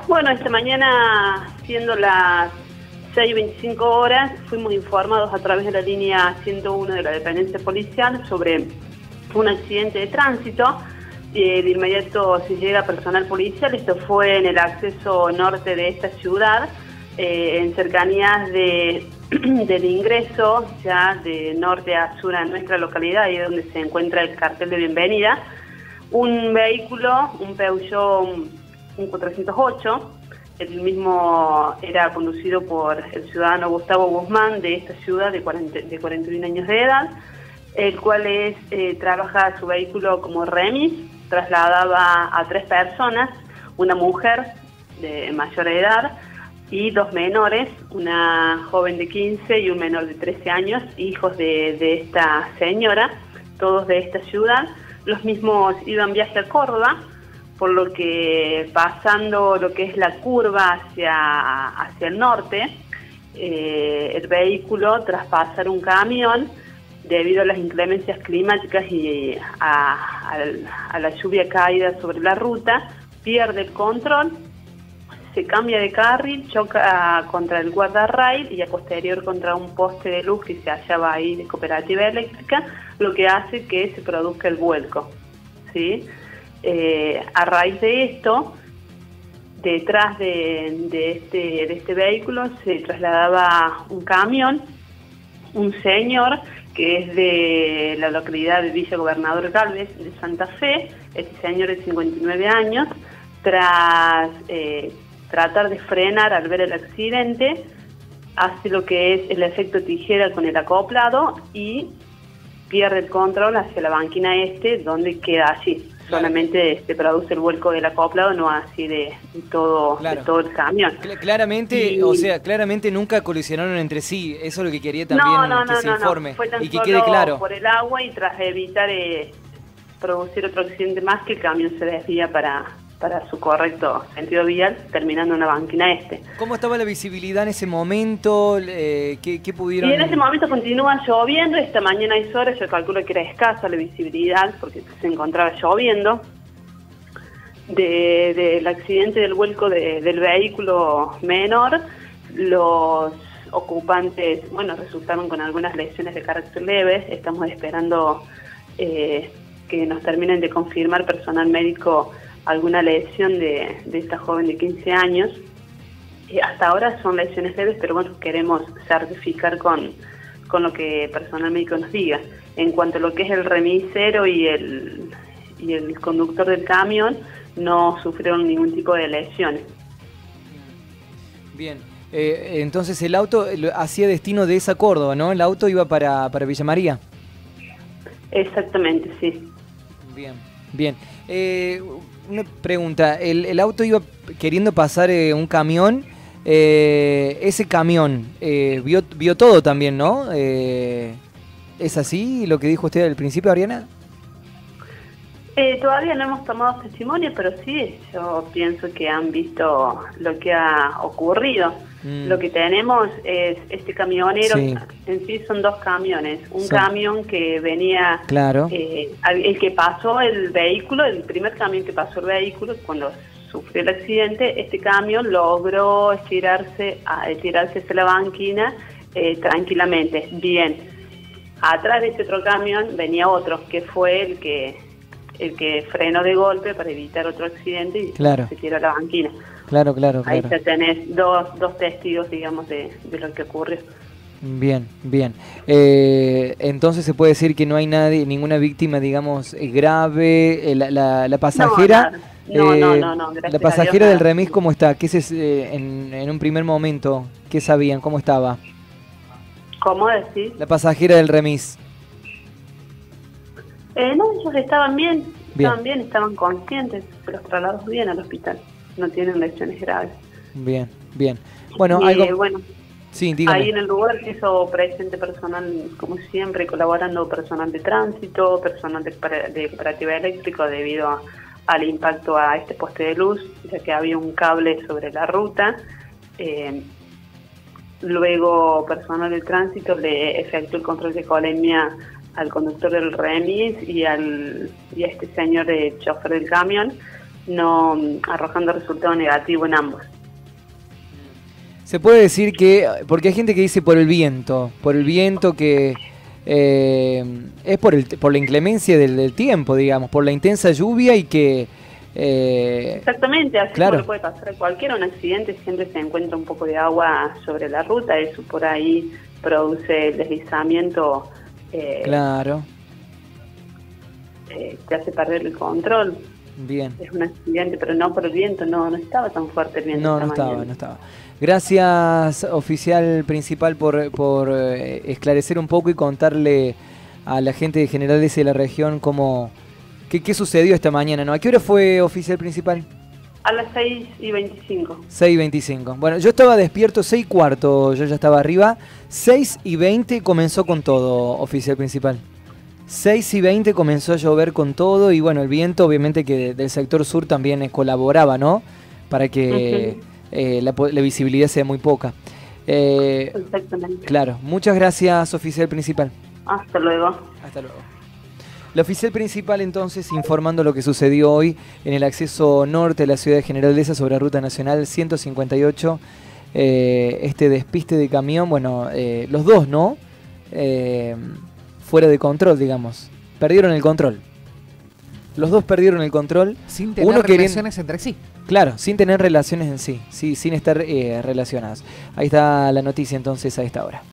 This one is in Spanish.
Bueno, esta mañana, siendo las 6:25 horas, fuimos informados a través de la línea 101 de la dependencia policial sobre un accidente de tránsito. De inmediato se llega personal policial. Esto fue en el acceso norte de esta ciudad, en cercanías del ingreso ya de norte a sur a nuestra localidad, ahí es donde se encuentra el cartel de bienvenida. Un vehículo, un Peugeot 408, el mismo era conducido por el ciudadano Gustavo Guzmán de esta ciudad de 41 años de edad, el cual trabaja su vehículo como remis, trasladaba a 3 personas, una mujer de mayor edad y 2 menores, una joven de 15 y un menor de 13 años, hijos de esta señora, todos de esta ciudad. Los mismos iban viaje a Córdoba, por lo que pasando lo que es la curva hacia el norte, el vehículo, tras pasar un camión, debido a las inclemencias climáticas y a la lluvia caída sobre la ruta, pierde el control, se cambia de carril, choca contra el guardarrail y a posterior contra un poste de luz que se hallaba ahí de Cooperativa Eléctrica, lo que hace que se produzca el vuelco, ¿sí? A raíz de esto, detrás de este vehículo se trasladaba un camión, un señor que es de la localidad de Villa Gobernador Galvez de Santa Fe. Este señor de 59 años, tras tratar de frenar al ver el accidente, hace lo que es el efecto tijera con el acoplado y pierde el control hacia la banquina donde queda allí. Solamente se produce el vuelco del acoplado, no así de todo el camión. Claramente, o sea, claramente nunca colisionaron entre sí. Eso es lo que quería también que se informe. Fue tan y que solo quede claro. Por el agua y tras evitar producir otro accidente más, que el camión se desvía para su correcto sentido vial, terminando en una banquina ¿Cómo estaba la visibilidad en ese momento? ¿Qué pudieron...? Y en ese momento continúa lloviendo. Esta mañana a esa hora yo calculo que era escasa la visibilidad porque se encontraba lloviendo. Del accidente del vuelco del vehículo menor, los ocupantes, resultaron con algunas lesiones de carácter leve. Estamos esperando que nos terminen de confirmar personal médico alguna lesión de esta joven de 15 años. Hasta ahora son lesiones leves, pero queremos certificar con lo que personal médico nos diga. En cuanto a lo que es el remisero y el conductor del camión, no sufrieron ningún tipo de lesiones. Bien, entonces el auto hacía destino de esa Córdoba, ¿no? El auto iba para Villa María. Exactamente, sí. Bien. Una pregunta, el auto iba queriendo pasar un camión, ese camión vio todo también, ¿no? ¿Es así lo que dijo usted al principio, Ariana? Todavía no hemos tomado testimonio, pero sí, yo pienso que han visto lo que ha ocurrido. Lo que tenemos es este camionero, sí. En sí son 2 camiones. Un camión que venía, claro. El que pasó el vehículo, el primer camión que pasó el vehículo, cuando sufrió el accidente, este camión logró estirarse hacia la banquina tranquilamente. Bien, atrás de este otro camión venía otro, que fue el que frenó de golpe para evitar otro accidente y se tiró a la banquina. Claro. Ahí ya tenés dos testigos, digamos, de lo que ocurrió. Bien. Entonces se puede decir que no hay ninguna víctima, digamos, grave. La pasajera... No. La pasajera del remis, ¿cómo está? ¿Qué es en un primer momento? ¿Qué sabían? ¿Cómo estaba? ¿Cómo decís? La pasajera del remis. No, ellos estaban bien, estaban conscientes, los traslados bien al hospital, no tienen lesiones graves. Bien. Bueno, algo... Sí, dígame. Ahí en el lugar se hizo presente personal, como siempre, colaborando personal de tránsito, personal de Cooperativa Eléctrica, debido al impacto a este poste de luz, ya que había un cable sobre la ruta. Luego, personal de tránsito le efectuó el control de colemia al conductor del remis y a este señor chofer del camión, no arrojando resultado negativo en ambos. Se puede decir que, porque hay gente que dice por el viento que es por la inclemencia del tiempo, digamos, por la intensa lluvia y que... Exactamente, así claro. como le puede pasar a cualquiera, un accidente siempre se encuentra un poco de agua sobre la ruta, eso por ahí produce el deslizamiento, claro. te hace perder el control. Bien. Es un accidente, pero no por el viento, no estaba tan fuerte el viento. No estaba. Gracias, oficial principal, por esclarecer un poco y contarle a la gente de General S de la región qué sucedió esta mañana, ¿no? ¿A qué hora fue, oficial principal? A las 6:25. 6:25. Bueno, yo estaba despierto 6:15, yo ya estaba arriba. 6:20 comenzó con todo, oficial principal. 6:20 comenzó a llover con todo y bueno, el viento obviamente que del sector sur también colaboraba, ¿no? Para que la visibilidad sea muy poca. Exactamente. Claro, muchas gracias, oficial principal. Hasta luego. Hasta luego. La oficial principal entonces informando lo que sucedió hoy en el acceso norte de la ciudad de General Dehesa sobre Ruta Nacional 158. Este despiste de camión, bueno, los dos, ¿no? Fuera de control, digamos. Perdieron el control. Los dos perdieron el control. Sin tener relaciones entre sí. Claro, sin tener relaciones en sí, sin estar relacionadas. Ahí está la noticia entonces a esta hora.